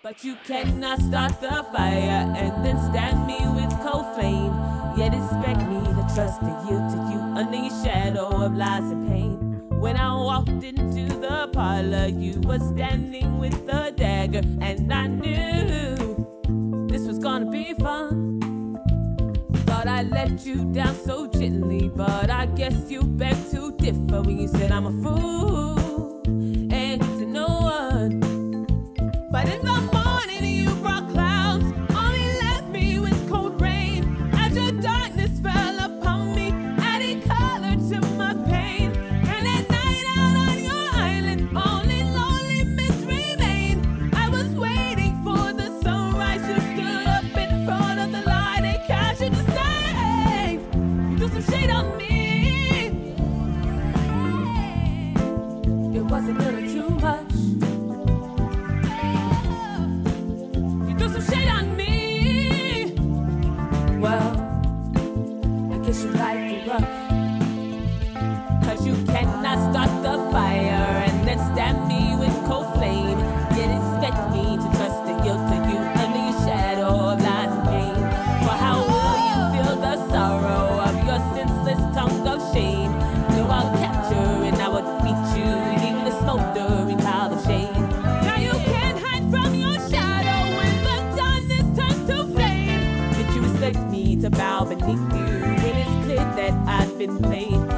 But you cannot start the fire and then stab me with cold flame. Yet expect me to trust and yield to you under your shadow of lies and pain. When I walked into the parlor, you were standing with a dagger, and I knew this was gonna be fun. Thought I let you down so gently, but I guess you beg to differ when you said I'm a fool and to no one. But in the morning you brought clouds, only left me with cold rain. As your darkness fell upon me, adding color to my pain. And at night out on your island, only loneliness remained. I was waiting for the sunrise, you stood up in front of the light and cast your disdain. You threw some shade on me. It wasn't really too much. Well, I guess you like it rough. 'Cause you cannot start the fire and then stab me with cold flame. Yet expect me to trust the guilt of you under your shadow of lies and pain. For how will you feel the sorrow of your senseless tongue of shame? No, I'll capture and I will defeat you, leaving a smoldering pile of shame. Now you can't hide from your shadow when the darkness turns to flame. Did you expect me to bow beneath you when it's clear that I've been played?